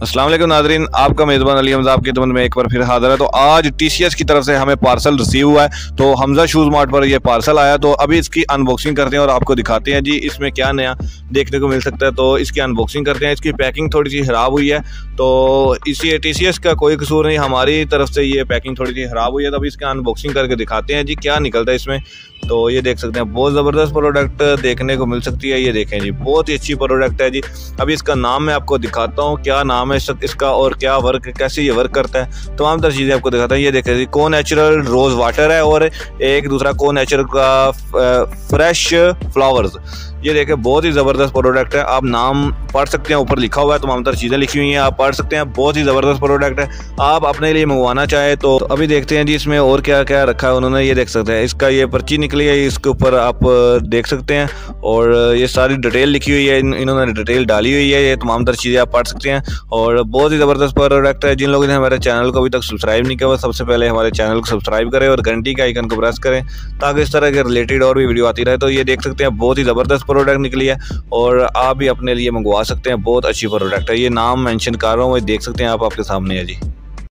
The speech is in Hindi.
अस्सलाम वालेकुम नाज़रीन, आपका मेज़बान अली हमज़ा आपकी खिदमत में एक बार फिर हाज़िर है। तो आज TCS की तरफ से हमें पार्सल रिसीव हुआ है। तो हमज़ा शूज़ मार्ट पर ये पार्सल आया, तो अभी इसकी अनबॉक्सिंग करते हैं और आपको दिखाते हैं जी इसमें क्या नया देखने को मिल सकता है। तो इसकी अनबॉक्सिंग करते हैं। इसकी पैकिंग थोड़ी सी ख़राब हुई है, तो इसी TCS का कोई कसूर नहीं, हमारी तरफ से ये पैकिंग थोड़ी सी ख़राब हुई है। तो अभी इसकी अनबॉक्सिंग करके दिखाते हैं जी क्या निकलता है इसमें। तो ये देख सकते हैं, बहुत ज़बरदस्त प्रोडक्ट देखने को मिल सकती है। ये देखें जी, बहुत ही अच्छी प्रोडक्ट है जी। अभी इसका नाम मैं आपको दिखाता हूँ, क्या नाम है इसका और क्या वर्क, कैसे ये वर्क करता है, तमाम तरह चीज़ें आपको दिखाता है। ये देखें जी, को नेचुरल रोज़ वाटर है और एक दूसरा को नेचुरल का फ्रेश फ्लावर्स। ये देखें, बहुत ही ज़बरदस्त प्रोडक्ट है। आप नाम पढ़ सकते हैं, ऊपर लिखा हुआ है, तमाम तरह चीज़ें लिखी हुई हैं, आप पढ़ सकते हैं। बहुत ही ज़बरदस्त प्रोडक्ट है। आप अपने लिए मंगवाना चाहे तो अभी देखते हैं जी इसमें और क्या क्या रखा है उन्होंने। ये देख सकते हैं, इसका ये पर्ची निकली है, इसके ऊपर आप देख सकते हैं और ये सारी डिटेल लिखी हुई है, इन्होंने डिटेल डाली हुई है। ये तमाम तरह चीज़ें आप पढ़ सकते हैं और बहुत ही ज़बरदस्त प्रोडक्ट है। जिन लोगों ने हमारे चैनल को अभी तक सब्सक्राइब नहीं किया, वो सबसे पहले हमारे चैनल को सब्सक्राइब करें और घंटी के आइकन को प्रेस करें ताकि इस तरह के रिलेटेड और भी वीडियो आती रहे। तो ये देख सकते हैं, बहुत ही ज़बरदस्त प्रोडक्ट निकली है और आप भी अपने लिए मंगवा सकते हैं। बहुत अच्छी प्रोडक्ट है। ये नाम मेंशन कर रहा हूँ, वो देख सकते हैं आप, आपके सामने है जी।